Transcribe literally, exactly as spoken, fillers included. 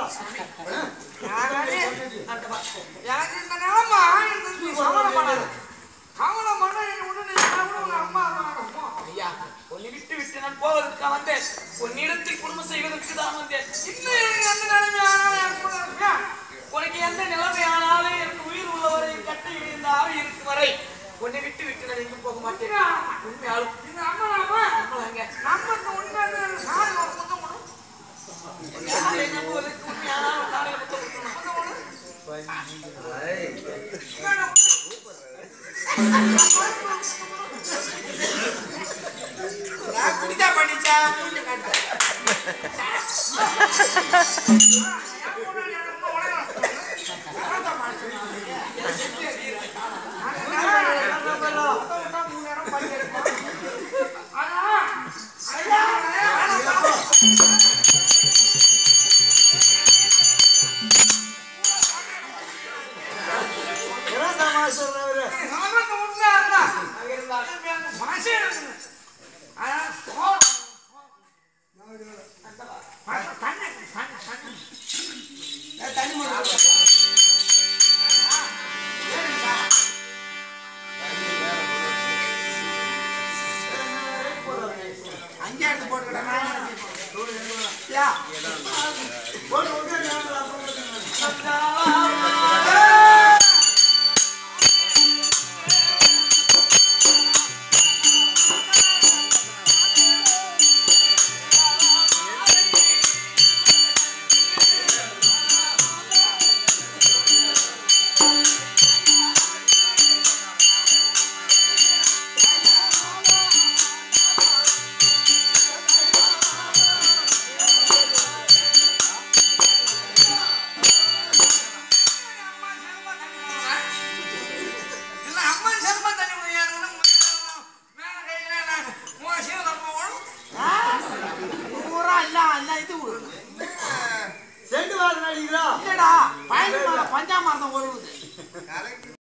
எனக்கு இந்த நிலைமை ஆயிரத்தி சமணம் பண்ணாது சமணம் பண்ண உடனே உங்க அம்மா ஐயா உன்னை விட்டு விட்டு நான் போவதற்காக வந்தேன் உன்னிடத்தில் குடும்பம் செய்வதற்கு தான் வந்தேன் இன்னும் எனக்கு எந்த நிலைமை ஆனாலும் உனக்கு எந்த நிலைமை ஆனாலும் எனக்கு உயிர் உள்ளவரை கட்டையில் இந்த ஆவி இருக்கும் வரை உன்னை விட்டு விட்டு நான் எங்கும் போக மாட்டேன் உண்மையாலும் இந்த அம்மா நாம நம்மளாங்க நம்ம உண்மை சாரி ஒரு முத்தம் கொடு நம்புவதற்கு உண்மையான நாளையில முத்தம் கொடுக்கணும் குடிச்சா பண்ணிச்சா செண்டு வாசல் அடிக்கிறோம் இல்லடா பயணம் பஞ்சாமார்த்தம் வருவது